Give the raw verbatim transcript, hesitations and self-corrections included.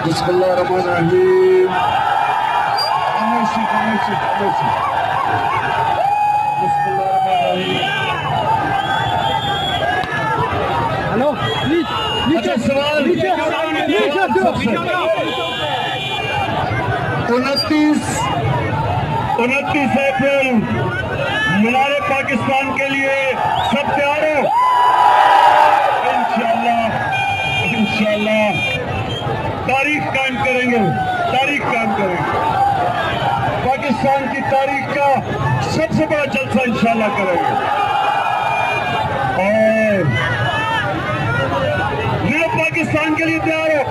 बिस्मिल्लाहिर्रहमानिर्रहीम। Hello please नीचे सवाल उनतीस उनतीस अप्रैल मीनारे पाकिस्तान के लिए सब तैयार हो? इंशाअल्लाह इंशाअल्लाह तारीख कायम करेंगे, तारीख कायम करेंगे। पाकिस्तान की तारीख का सबसे बड़ा जलसा इंशाअल्लाह करेंगे। और पाकिस्तान के लिए तैयार हो?